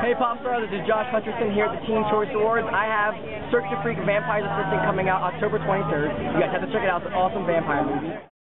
Hey Popstar, this is Josh Hutcherson here at the Teen Choice Awards. I have Search the Freak Vampires Assistant coming out October 23rd. You guys have to check it out. It's an awesome vampire movie.